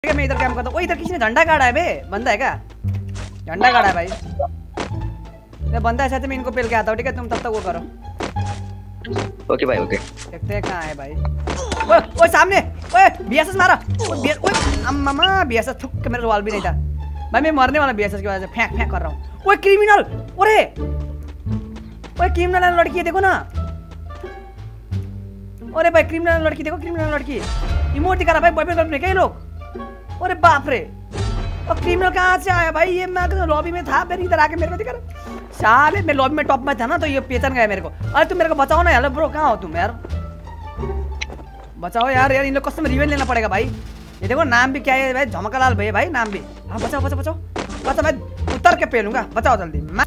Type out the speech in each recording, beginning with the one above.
मैं इधर कैम करता हूँ। इधर किसी ने झंडा गाड़ा है बे, बंदा है क्या? झंडा गाड़ा है भाई। मैं बंदा ऐसा तो मैं इनको पेल के आता हूँ, ठीक है? तुम तब तक वो करो। ओके भाई ओके। देखते हैं कहाँ है भाई। ओए ओए सामने, ओए बीएसएस मारा। ओए मामा बीएसएस थुक के मेरा सवाल भी नहीं था भाई। मैं मरने वाला बीएसएस की वजह से फेंक फेंक कर रहा हूँ। ओए क्रिमिनल, ओए ओए क्रिमिनल लड़की है देखो ना। अरे भाई क्रिमिनल लड़की देखो, क्रिमिनल लड़की इमोट दिखा रहा भाई। बॉयफ्रेंड गर्लफ्रेंड क्या ये लोग? अरे बाप रे, और क्रिमिनल कहाँ से आया भाई? ये मैं तो लॉबी में था, फिर इधर आके मेरे को दिखा रहा। साले मैं लॉबी में टॉप में था ना, तो ये पहचान गया मेरे को। अरे तुम मेरे को बचाओ ना यार ब्रो, कहाँ हो तुम यार? बचाओ यार, यार इन लोग कस्टम रिवेंज लेना पड़ेगा भाई। ये देखो नाम भी क्या है भाई, झमकालाल भाई। भाई नाम भी। हाँ बचाओ बचाओ बचाओ बचाओ, मैं उतर के पेलूंगा। बचाओ जल्दी। मैं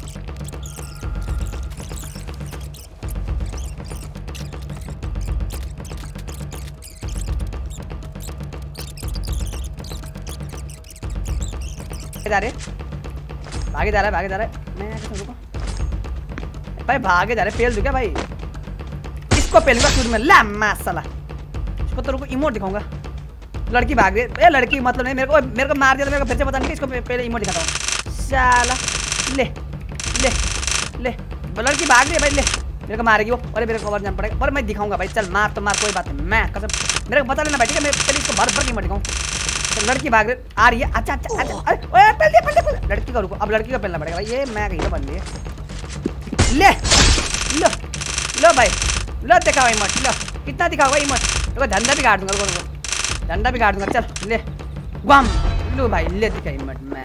भागे जा रहा है भागे जा रहा है। मैं रुको भाई, भागे जा रहे। पेल दूं क्या भाई? इसको पेलूंगा खुद में। ला माशाल्लाह, इसको तो रुको इमोट दिखाऊंगा। लड़की भाग गई। ए लड़की मतलब नहीं, मेरे को मार दिया। मेरे को फिर से पता नहीं, इसको पहले इमोट दिखाता हूँ। साला ले ले ले, लड़की भाग गई भाई। ले मेरे को मारेगी वो। अरे मेरे को कवर जाना पड़ेगा, पर मैं दिखाऊंगा भाई। चल मार तो मार, कोई बात नहीं। मैं कसम, मेरे को बता लेना भाई, ठीक है? मैं पहले इसको भर भर इमोट दिखाऊँ। तो लड़की भाग रही आ रही है। अच्छा अच्छा अच्छा, अरे पहले लड़की का रुको। अब लड़की का पहनना पड़ेगा भाई। ये मैं कहीं बन रही है। ले लो लो भाई, लो दिखाओ इमोट। लो कितना दिखाओगे इमोट? देखो झंडा भी काट दूंगा। रुको झंडा भी काट दूंगा। चल ले गुम लो भाई, ले दिखा इमोट। मैं